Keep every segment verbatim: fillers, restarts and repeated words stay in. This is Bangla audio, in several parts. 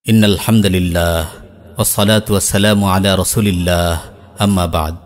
ইন্নাল হামদুলিল্লাহ ওয়াসসালাতু ওয়াসসালামু আলা রাসূলিল্লাহ আম্মা বাদ।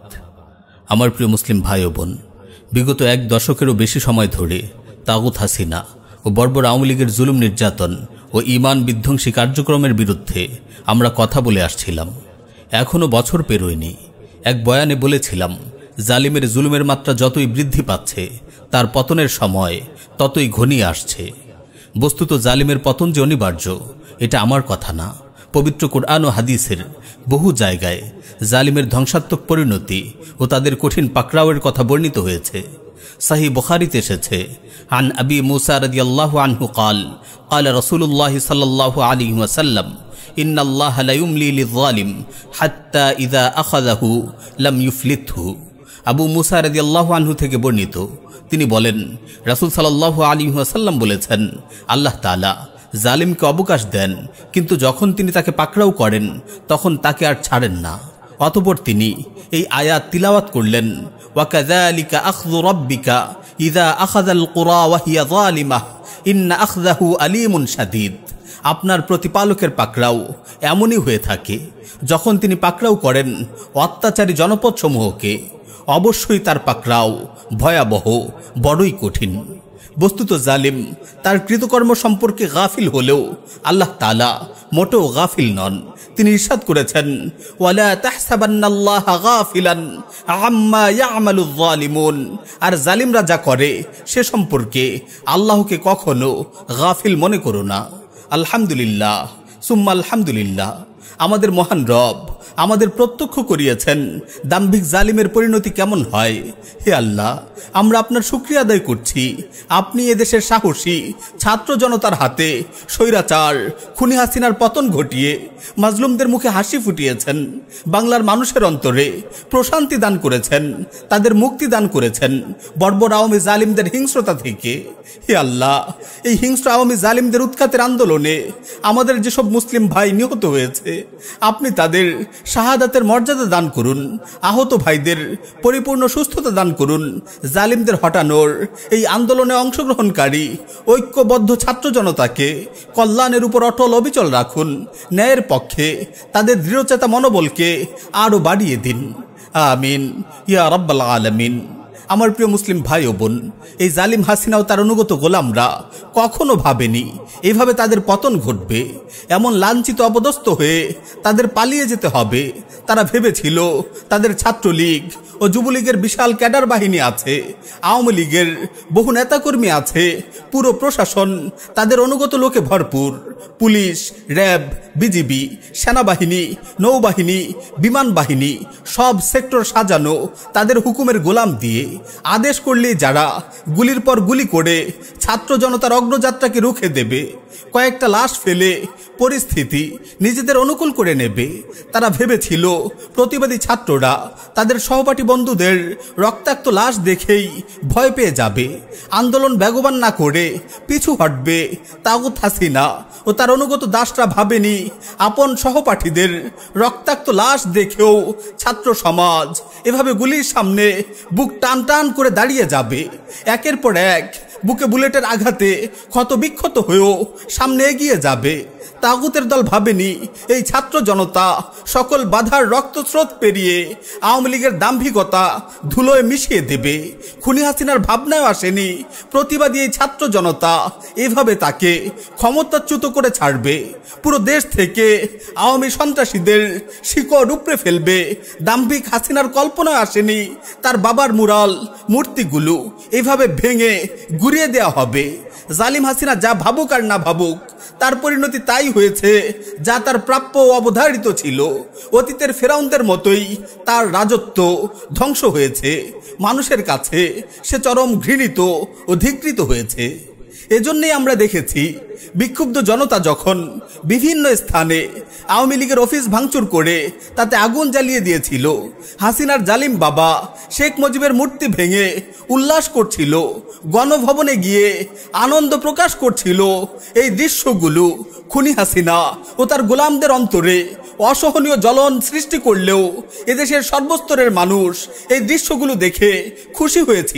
আমার প্রিয় মুসলিম ভাই ও বোন, বিগত এক দশকেরও বেশি সময় ধরে তাগুত হাসিনা ও বর্বর আওয়ামী লীগের জুলুম নির্যাতন ও ঈমান বিধ্বংসী কার্যক্রমের বিরুদ্ধে আমরা কথা বলে আসছিলাম। এখনও বছর পেরোয়নি। এক বয়ানে বলেছিলাম, জালিমের জুলুমের মাত্রা যতই বৃদ্ধি পাচ্ছে তার পতনের সময় ততই ঘনিয়ে আসছে। বস্তুত জালিমের পতন যে অনিবার্য, এটা আমার কথা না। পবিত্র কুরআন ও হাদিসের বহু জায়গায় জালিমের ধ্বংসাত্মক পরিণতি ও তাদের কঠিন পাকড়াওয়ের কথা বর্ণিত হয়েছে। সহিহ বুখারীতে এসেছে, আন আবি মুসা রাদিয়াল্লাহু আনহু قال قال رسول الله صلى الله عليه وسلم إن الله لا يملي للظالم حتى إذا أخذه لم يفلته। আবু মুসা রাদিয়াল্লাহু আনহু থেকে বর্ণিত, তিনি বলেন, রাসূল সাল্লাল্লাহু আলাইহি ওয়াসাল্লাম বলেছেন, আল্লাহ তাআলা জালিমকে অবকাশ দেন, কিন্তু যখন তিনি তাকে পাকড়াও করেন তখন তাকে আর ছাড়েন না। অতঃপর তিনি এই আয়াত তিলাওয়াত করলেন, ওয়াকাযালিকা আখযু রাব্বিকা ইযা আখাযাল কুরা ওয়া হিয়া যালিমাহ ইন্না আখযাহু আলীমুন শাদীদ। আপনার প্রতিপালকের পাকড়াও এমনই হয়ে থাকে, যখন তিনি পাকড়াও করেন অত্যাচারী জনপদসমূহকে, অবশ্যই তার পাকড়াও ভয়াবহ, বড়ই কঠিন। বস্তুত জালিম তার কৃতকর্ম সম্পর্কে গাফিল হলেও আল্লাহ তাআলা মোটেও গাফিল নন। তিনি ইরশাদ করেছেন, ওয়ালা তাহসাবান্নাল্লাহা গাফিলান আম্মা ইয়ামালুয যালিমুন। আর জালিমরা যা করে সে সম্পর্কে আল্লাহকে কখনো গাফিল মনে করো না। আলহামদুলিল্লাহ সুম্মা আলহামদুলিল্লাহ, আমাদের মহান রব আমাদের প্রত্যক্ষ করিয়েছেন দাম্ভিক জালিমের পরিণতি কেমন হয়। হে আল্লাহ, আমরা আপনার শুকরিয়া আদায় করছি। আপনি এদেশের সাহসী ছাত্র জনতার হাতে স্বৈরাচার খুনি হাসিনার পতন ঘটিয়ে মাজলুমদের মুখে হাসি ফুটিয়েছেন, বাংলার মানুষের অন্তরে প্রশান্তি দান করেছেন, তাদের মুক্তি দান করেছেন বর্বর আওয়ামী জালিমদের হিংস্রতা থেকে। হে আল্লাহ, এই হিংস্র আওয়ামী জালিমদের উৎখাতের আন্দোলনে আমাদের যেসব মুসলিম ভাই নিহত হয়েছে, আপনি তাদের শাহাদাতের মর্যাদা দান করুন, আহত ভাইদের পরিপূর্ণ সুস্থতা দান করুন। জালিমদের হটানোর এই আন্দোলনে অংশগ্রহণকারী ঐক্যবদ্ধ ছাত্র জনতাকে কল্যাণের উপর অটল অবিচল রাখুন। ন্যায়ের পক্ষে তাদের দৃঢ়চেতা মনোবলকে আরও বাড়িয়ে দিন। আমিন ইয়া রাব্বাল আলামিন। আমার প্রিয় মুসলিম ভাই ও বোন, এই জালিম হাসিনা ও তার অনুগত গোলামরা কখনো ভাবেনি এইভাবে তাদের পতন ঘটবে। এমন লাঞ্ছিত অপদস্থ হয়ে তাদের পালিয়ে যেতে হবে। তারা ভেবেছিল তাদের ছাত্রলীগ ও যুবলীগের বিশাল ক্যাডার বাহিনী আছে, আওয়ামী লীগের বহু নেতাকর্মী আছে, পুরো প্রশাসন তাদের অনুগত লোকে ভরপুর। পুলিশ, র্যাব, বিজিবি, সেনাবাহিনী, নৌবাহিনী, বিমান বাহিনী, সব সেক্টর সাজানো তাদের হুকুমের গোলাম দিয়ে। আদেশ করলে যারা গুলির পর গুলি করে ছাত্র জনতার অগ্রযাত্রাকে রুখে দেবে, কয়েকটা লাশ ফেলে পরিস্থিতি নিজেদের অনুকূল করে নেবে। তারা ভেবেছিল প্রতিবাদী ছাত্ররা তাদের সহপাঠী বন্ধুদের রক্তাক্ত লাশ দেখেই ভয় পেয়ে যাবে, আন্দোলন বেগবান না করে পিছু হটবে। তাগুত হাসিনা ও তার অনুগত দাসরা ভাবেনি আপন সহপাঠীদের রক্তাক্ত লাশ দেখেও ছাত্র সমাজ এভাবে গুলির সামনে বুক টান টান করে দাঁড়িয়ে যাবে। একের পর এক বুকে বুলেটের আঘাতে ক্ষত বিক্ষত হয়েও সামনে এগিয়ে যাবে। তাগুতের দল ভাবেনি এই ছাত্র জনতা সকল বাধার রক্তস্রোত পেরিয়ে আওয়ামী লীগের দাম্ভিকতা ধুলোয় মিশিয়ে দেবে। খুনি হাসিনার ভাবনায় আসেনি প্রতিবাদী এই ছাত্র জনতা এভাবে তাকে ক্ষমতাচ্যুত করে ছাড়বে, পুরো দেশ থেকে আওয়ামী সন্ত্রাসীদের শিকড় উপড়ে ফেলবে। দাম্ভিক হাসিনার কল্পনায় আসেনি তার বাবার মুরাল মূর্তিগুলো এভাবে ভেঙে গুড়িয়ে দেওয়া হবে। জালিম হাসিনা যা ভাবুক আর না ভাবুক, তার পরিণতি তাই হয়েছে যা তার প্রাপ্য ও অবধারিত ছিল। অতীতের ফেরাউনদের মতোই তার রাজত্ব ধ্বংস হয়েছে। মানুষের কাছে সে চরম ঘৃণিত ও ধিক্কৃত হয়েছে। এজন্যই আমরা দেখেছি বিক্ষুব্ধ জনতা যখন বিভিন্ন স্থানে আওয়ামী লীগের অফিস ভাঙচুর করে তাতে আগুন জ্বালিয়ে দিয়েছিল, হাসিনার জালিম বাবা শেখ মুজিবের মূর্তি ভেঙে উল্লাস করছিল, গণভবনে গিয়ে আনন্দ প্রকাশ করছিল, এই দৃশ্যগুলো খুনি হাসিনা ও তার গোলামদের অন্তরে অসহনীয় জ্বলন সৃষ্টি করলেও এদেশের সর্বস্তরের মানুষ এই দৃশ্যগুলো দেখে খুশি হয়েছিল।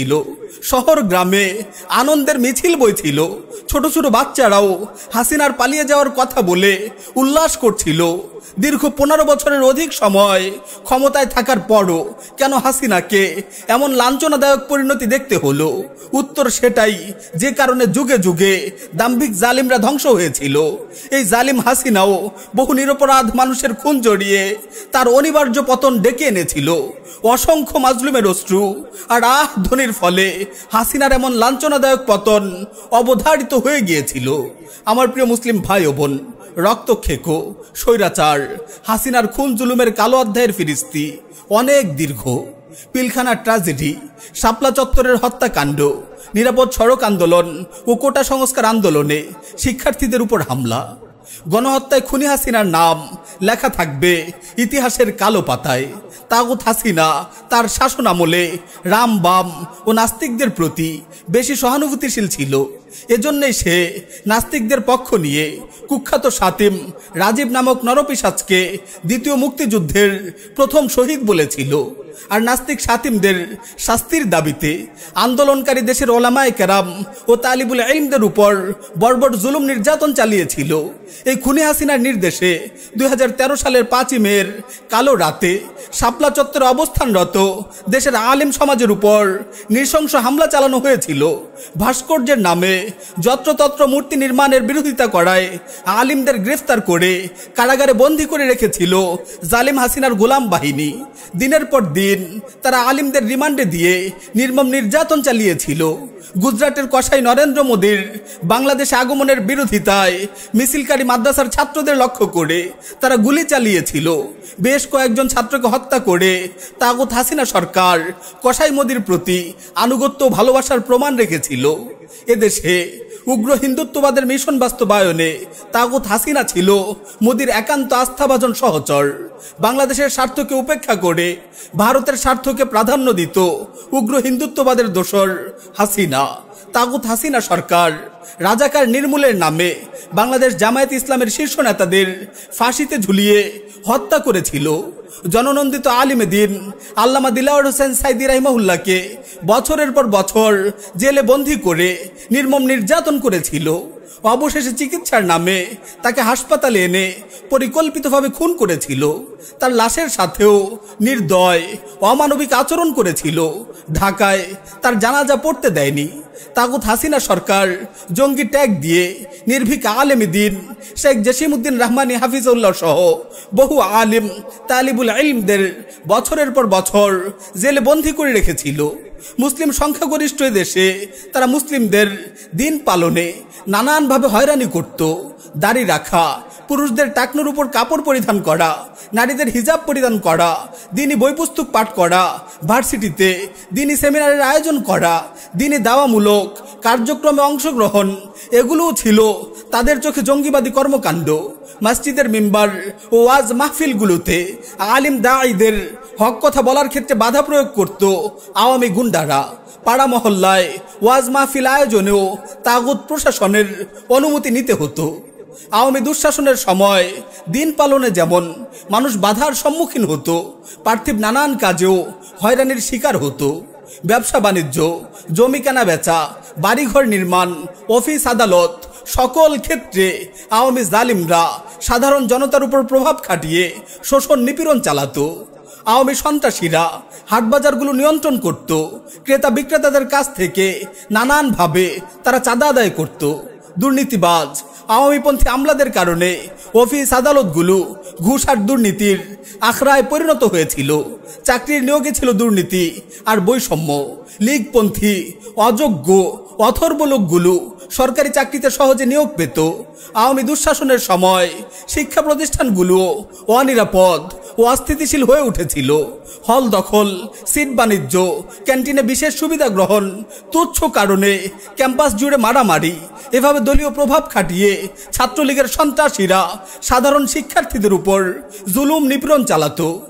শহর গ্রামে আনন্দের মিছিল বইছিল। ছোট ছোট বাচ্চারাও হাসিনার পালিয়ে যাওয়ার কথা বলে উল্লাস করছিল। দীর্ঘ পনেরো বছরের অধিক সময় ক্ষমতায় থাকার পরও কেন হাসিনাকে এমন লাঞ্ছনাদায়ক পরিণতি দেখতে হলো? উত্তর সেটাই, যে কারণে যুগে যুগে দাম্ভিক জালিমরা ধ্বংস হয়েছিল। এই জালিম হাসিনাও বহু নিরপরাধ মানুষের খুন জড়িয়ে তার অনিবার্য পতন ডেকে এনেছিল। অসংখ্য মাজলুমের অশ্রু আর আহ ধ্বনির ফলে হাসিনার এমন লাঞ্ছনাদায়ক পতন অবধারিত হয়ে গিয়েছিল। আমার প্রিয় মুসলিম ভাই ও বোন, রক্তক্ষেকো, স্বৈরাচার, হাসিনার খুন জুলুমের কালো অধ্যায়ের ফিরিস্তি অনেক দীর্ঘ। পিলখানার ট্র্যাজেডি, শাপলা চত্বরের হত্যাকাণ্ড, নিরাপদ সড়ক আন্দোলন ও কোটা সংস্কার আন্দোলনে শিক্ষার্থীদের উপর হামলা, গণহত্যায় খুনি হাসিনার নাম লেখা থাকবে ইতিহাসের কালো পাতায়। তাগুত হাসিনা তার শাসন আমলে রাম বাম ও নাস্তিকদের প্রতি বেশি সহানুভূতিশীল ছিল। এজন্যই সে নাস্তিকদের পক্ষ নিয়ে কুখ্যাত সাতিম রাজীব নামক নরপিশাচকে দ্বিতীয় মুক্তিযুদ্ধের প্রথম শহীদ বলেছিল। আর নাস্তিক সাতিমদের শাস্তির দাবিতে আন্দোলনকারী দেশের ওলামায়ে কেরাম ও তালিবুল ইলমদের উপর বর্বর জুলুম নির্যাতন চালিয়েছিল। এই খুনি হাসিনার নির্দেশে দুই হাজার তেরো সালের পাঁচই মের কালো রাতে শাপলা চত্বরে অবস্থানরত দেশের আলেম সমাজের উপর নৃশংস হামলা চালানো হয়েছিল। ভাস্কর্যের নামে যত্রতত্র মূর্তি নির্মাণের বিরোধিতা করায় আলিমদের গ্রেফতার করে কারাগারে বন্দী করে রেখেছিল জালিম হাসিনার গোলাম বাহিনী। দিনের পর দিন তারা আলিমদের রিমান্ডে দিয়ে নির্মম নির্যাতন চালিয়েছিল। গুজরাটের কসাই নরেন্দ্র মোদীর বাংলাদেশে আগমনের বিরোধিতায় মিছিলকারী মাদ্রাসার ছাত্রদের লক্ষ্য করে তারা গুলি চালিয়েছিল। বেশ কয়েকজন ছাত্রকে হত্যা করে তাগুত হাসিনা সরকার কসাই মোদীর প্রতি আনুগত্য ও ভালোবাসার প্রমাণ রেখেছিল। এদেশে উগ্র হিন্দুত্ববাদের মিশন বাস্তবায়নে তাগুত হাসিনা ছিল মোদীর একান্ত আস্থাভাজন সহচর। বাংলাদেশের স্বার্থকে উপেক্ষা করে ভারতের স্বার্থকে প্রাধান্য দিত উগ্র হিন্দুত্ববাদের দোসর হাসিনা। তাগুত হাসিনা সরকার রাজাকার নির্মূলের নামে বাংলাদেশ জামায়াত ইসলামের শীর্ষ নেতাদের ফাঁসিতে ঝুলিয়ে হত্যা করেছিল। জননন্দিত আলিমে দিন আল্লামা দিলাওয়ার হোসেন সাইদি রাহিমাহুল্লাহকে বছরের পর বছর জেলে বন্দী করে নির্মম নির্যাতন করেছিল। অবশেষে চিকিৎসার নামে তাকে হাসপাতালে এনে পরিকল্পিতভাবে খুন করেছিল। তার লাশের সাথেও নির্দয় অমানবিক আচরণ করেছিল। ঢাকায় তার জানাজা পড়তে দেয়নি। তাগুত হাসিনা সরকার জঙ্গি ট্যাগ দিয়ে নির্ভীক আলেম দিন শেখ জসিমউদ্দিন রহমানী হাফিজউল্লাহ সহ বহু আলিম তালিবুল ইলমদের বছরের পর বছর জেলে বন্দী করে রেখেছিল। মুসলিম সংখ্যাগরিষ্ঠ দেশে তারা মুসলিমদের দিন পালনে নানানভাবে হয়রানি করত। দাড়ি রাখা, পুরুষদের টাকনুর উপর কাপড় পরিধান করা, নারীদের হিজাব পরিধান করা, দিনী বই পুস্তক পাঠ করা, ভার্সিটিতে দিনী সেমিনারের আয়োজন করা, দিনী দাওয়ামূলক কার্যক্রমে অংশগ্রহণ, এগুলোও ছিল তাদের চোখে জঙ্গিবাদী কর্মকাণ্ড। মসজিদের মিম্বার ও ওয়াজ মাহফিলগুলোতে আলিম দাঈদের হক কথা বলার ক্ষেত্রে বাধা প্রয়োগ করত আওয়ামী গুন্ডারা। পাড়া মহল্লায় ওয়াজ মাহফিল আয়োজনেও তাগুত প্রশাসনের অনুমতি নিতে হতো। আওয়ামী দুঃশাসনের সময় দিন পালনে যেমন মানুষ বাধার সম্মুখীন হতো, পার্থিব নানান কাজেও হয়রানির শিকার হতো। ব্যবসা বাণিজ্য, জমি কেনা বেচা, বাড়িঘর নির্মাণ, অফিস আদালত সকল ক্ষেত্রে আওয়ামী জালিমরা সাধারণ জনতার উপর প্রভাব খাটিয়ে শোষণ নিপীড়ন চালাতো। আওয়ামী সন্ত্রাসীরা হাটবাজারগুলো নিয়ন্ত্রণ করত। ক্রেতা বিক্রেতাদের কাছ থেকে নানানভাবে তারা চাঁদা আদায় করত। দুর্নীতিবাজ আওয়ামীপন্থী আমলাদের কারণে অফিস আদালতগুলো ঘুষ আর দুর্নীতির আখড়ায় পরিণত হয়েছিল। চাকরির নিয়োগে ছিল দুর্নীতি আর বৈষম্য। লীগপন্থী অযোগ্য অথর্ব লোকগুলো সরকারি চাকরিতে সহজে নিয়োগ পেত। আওয়ামী দুঃশাসনের সময় শিক্ষা প্রতিষ্ঠানগুলো অনিরাপদ ও অস্থিতিশীল হয়ে উঠেছিল। হল দখল, সিট বাণিজ্য, ক্যান্টিনে বিশেষ সুবিধা গ্রহণ, তুচ্ছ কারণে ক্যাম্পাস জুড়ে মারামারি, এভাবে দলীয় প্রভাব খাটিয়ে ছাত্রলীগের সন্ত্রাসীরা সাধারণ শিক্ষার্থীদের উপর জুলুম নিপীড়ন চালাতো।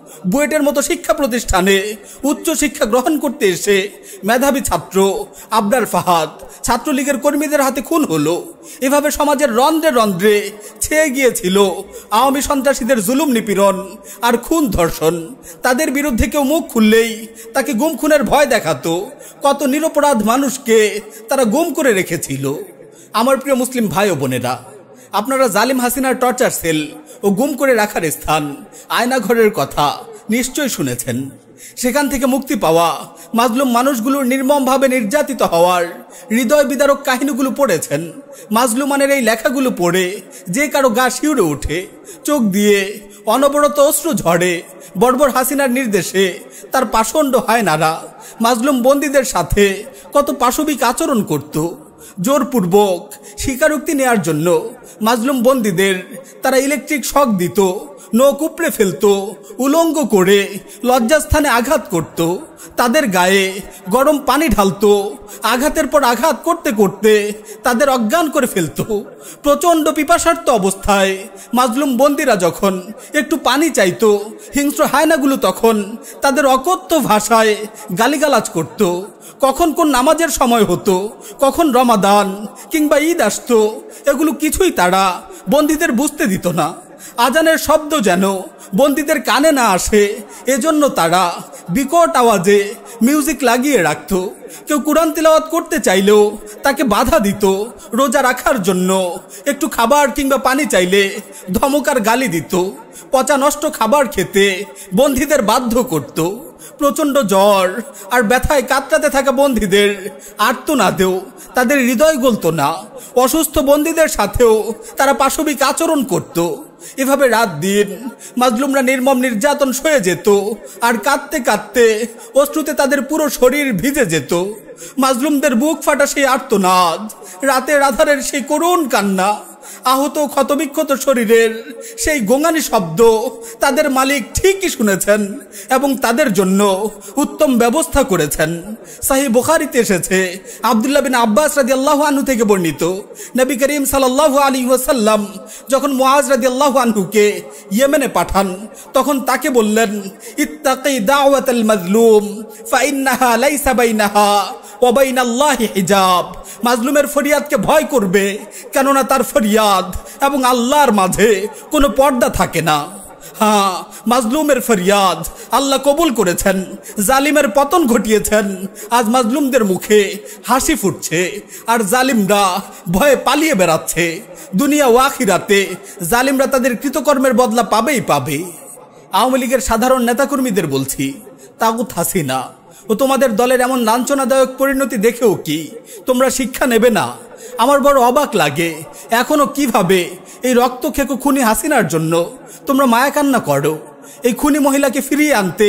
বুয়েটের মতো শিক্ষা প্রতিষ্ঠানে উচ্চ শিক্ষা গ্রহণ করতে এসে মেধাবী ছাত্র আবরার ফাহাদ ছাত্রলীগের কর্মীদের হাতে খুন হলো। এভাবে সমাজের রন্ধ্রে রন্ধ্রে ছেয়ে গিয়েছিল আওয়ামী সন্ত্রাসীদের জুলুম নিপীড়ন আর খুন ধর্ষণ। তাদের বিরুদ্ধে কেউ মুখ খুললেই তাকে গুম খুনের ভয় দেখাতো। কত নিরপরাধ মানুষকে তারা গুম করে রেখেছিল। আমার প্রিয় মুসলিম ভাই ও বোনেরা, আপনারা জালিম হাসিনার টর্চার সেল ও গুম করে রাখার স্থান আয়নাঘরের কথা নিশ্চয়ই শুনেছেন। সেখান থেকে মুক্তি পাওয়া মাজলুম মানুষগুলোর নির্মমভাবে নির্যাতিত হওয়ার হৃদয় বিদারক কাহিনীগুলো পড়েছেন। মাজলুমানের এই লেখাগুলো পড়ে যে কারো গা শিউরে ওঠে, চোখ দিয়ে অনবরত অশ্রু ঝরে। বর্বর হাসিনার নির্দেশে তার পাষণ্ড হায়নারা মাজলুম বন্দীদের সাথে কত পাশবিক আচরণ করত। জোরপূর্বক স্বীকারোক্তি নেয়ার জন্য মাজলুম বন্দীদের তারা ইলেকট্রিক শক দিত, নখ উপড়ে ফেলত, উলঙ্গ করে লজ্জাস্থানে আঘাত করত, তাদের গায়ে গরম পানি ঢালত, আঘাতের পর আঘাত করতে করতে তাদের অজ্ঞান করে ফেলত। প্রচণ্ড পিপাসার্ত অবস্থায় মাজলুম বন্দীরা যখন একটু পানি চাইত, হিংস্র হায়নাগুলো তখন তাদের অকথ্য ভাষায় গালিগালাজ করত। কখন কোন নামাজের সময় হতো, কখন রমাদান কিংবা ঈদ আসতো, এগুলো কিছুই তারা বন্দীদের বুঝতে দিত না। আজানের শব্দ যেন বন্দীদের কানে না আসে, এজন্য তারা বিকট আওয়াজে মিউজিক লাগিয়ে রাখত। কেউ কুরআন তিলাওয়াত করতে চাইলেও তাকে বাধা দিত। রোজা রাখার জন্য একটু খাবার কিংবা পানি চাইলে ধমকার গালি দিত। পচা নষ্ট খাবার খেতে বন্দীদের বাধ্য করত। প্রচণ্ড জ্বর আর ব্যথায় কাতরাতে থাকা বন্দীদের আর্তনাদেও তাদের হৃদয় গলত না। অসুস্থ বন্দীদের সাথেও তারা পাশবিক আচরণ করত। এভাবে রাত দিন মাজলুমরা নির্মম নির্যাতন সয়ে যেত, আর কাঁদতে কাঁদতে অশ্রুতে তাদের পুরো শরীর ভিজে যেত। মাজলুমদের বুক ফাটা সেই আর্তনাদ, রাতের আধারের সেই করুণ কান্না, আহত ক্ষতবিক্ষত শরীরের সেই গোঙানি শব্দ তাদের মালিক ঠিকই শুনেছেন এবং তাদের জন্য উত্তম ব্যবস্থা করেছেন। সহিহ বুখারীতে এসেছে, আব্দুল্লাহ বিন আব্বাস রাদিয়াল্লাহু আনহু থেকে বর্ণিত, নবী করিম সাল্লাল্লাহু আলাইহি ওয়াসাল্লাম যখন মুআজ রাদিয়াল্লাহু আনহুকে ইয়েমেনে পাঠান, তখন তাকে বললেন, ইত্তাকি দাওয়াতাল মাজলুম ফাইন্নাহা লাইসা বাইনাহা ওয়া বাইনাল্লাহি হিজাব। মাজলুমের ফরিয়াদকে ভয় করবে, কেননা তার ফরিয়াদ এবং আল্লাহর মাঝে কোনো পর্দা থাকে না। হ্যাঁ, মাজলুমের ফরিয়াদ আল্লাহ কবুল করেছেন, জালিমের পতন ঘটিয়েছেন। আজ মাজলুমদের মুখে হাসি ফুটছে, আর জালিমরা ভয়ে পালিয়ে বেড়াচ্ছে। দুনিয়া ও আখিরাতে জালিমরা তাদের কৃতকর্মের বদলা পাবেই পাবে। আওয়ামী লীগের সাধারণ নেতাকর্মীদের বলছি, তাগুত হাসিনা ও তোমাদের দলের এমন লাঞ্ছনাদায়ক পরিণতি দেখেও কি তোমরা শিক্ষা নেবে না? আমার বড় অবাক লাগে, এখনো কিভাবে এই রক্তখেকো খুনি হাসিনার জন্য তোমরা মায়া কান্না করো। এই খুনি মহিলাকে ফিরিয়ে আনতে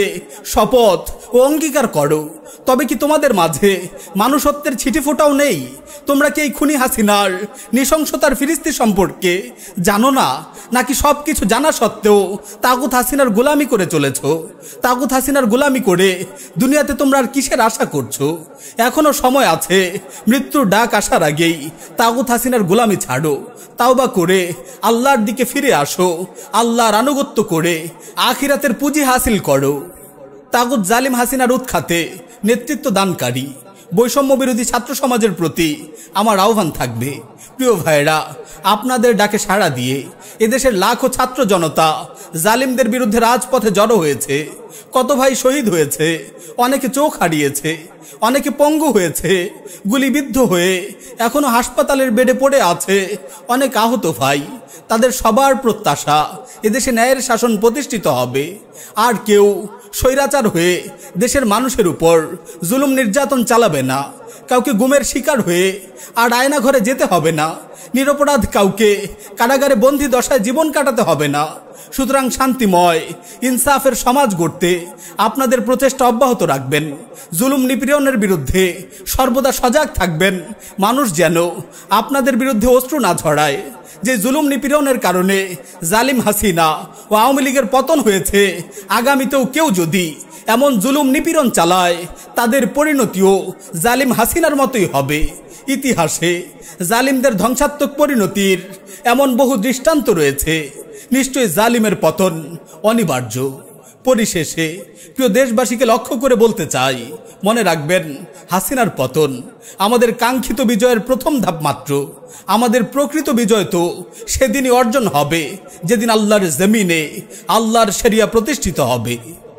শপথ ও অঙ্গীকার করো। তবে কি তোমাদের মাঝে মানুষত্বের ছিটি ফোঁটাও নেই? তোমরা কি এই খুনি হাসিনার নৃশংসতার ফিরিস্তি সম্পর্কে জানো না, নাকি সব কিছু জানা সত্ত্বেও তাগুত হাসিনার গোলামি করে চলেছ? তাগুত হাসিনার গোলামি করে দুনিয়াতে তোমরা আর কিসের আশা করছো? এখনো সময় আছে, মৃত্যুর ডাক আসার আগেই তাগুত হাসিনার গোলামি ছাড়ো। তাওবা করে আল্লাহর দিকে ফিরে আসো, আল্লাহর আনুগত্য করে আখিরাতের পুঁজি হাসিল করো। তাগুত জালিম হাসিনার উৎখাতে নেতৃত্ব দানকারী বৈষম্য বিরোধী ছাত্র সমাজের প্রতি আমার আহ্বান থাকবে, প্রিয় ভাইয়েরা, আপনাদের ডাকে সাড়া দিয়ে এদেশের লাখো ছাত্র জনতা জালিমদের বিরুদ্ধে রাজপথে জড়ো হয়েছে। কত ভাই শহীদ হয়েছে, অনেকে চোখ হারিয়েছে, অনেকে পঙ্গু হয়েছে, গুলিবিদ্ধ হয়ে এখনো হাসপাতালের বেডে পড়ে আছে অনেক আহত ভাই। তাদের সবার প্রত্যাশা এদেশে ন্যায়ের শাসন প্রতিষ্ঠিত হবে, আর কেউ স্বৈরাচার হয়ে দেশের মানুষের উপর জুলুম নির্যাতন চালাবে না। কাউকে গুমের শিকার হয়ে আর আয়না ঘরে যেতে হবে না। নিরপরাধ কাউকে কারাগারে বন্দী দশায় জীবন কাটাতে হবে না। সুতরাং শান্তিময় ইনসাফের সমাজ গড়তে আপনাদের প্রচেষ্টা অব্যাহত রাখবেন। জুলুম নিপীড়নের বিরুদ্ধে সর্বদা সজাগ থাকবেন, মানুষ যেন আপনাদের বিরুদ্ধে অশ্রু না ঝরায়। যে জুলুম নিপীড়নের কারণে জালিম হাসিনা ও আওয়ামী লীগের পতন হয়েছে, আগামীতেও কেউ যদি এমন জুলুম নিপীড়ন চালায়, তাদের পরিণতিও জালিম হাসিনার মতোই হবে। ইতিহাসে জালিমদের ধ্বংসাত্মক পরিণতির এমন বহু দৃষ্টান্ত রয়েছে। নিশ্চয়ই জালিমের পতন অনিবার্য। পরিশেষে প্রিয় দেশবাসীকে লক্ষ্য করে বলতে চাই, মনে রাখবেন হাসিনার পতন আমাদের কাঙ্ক্ষিত বিজয়ের প্রথম ধাপ মাত্র। আমাদের প্রকৃত বিজয় তো সেদিনই অর্জন হবে যেদিন আল্লাহর জমিনে আল্লাহর শরিয়া প্রতিষ্ঠিত হবে।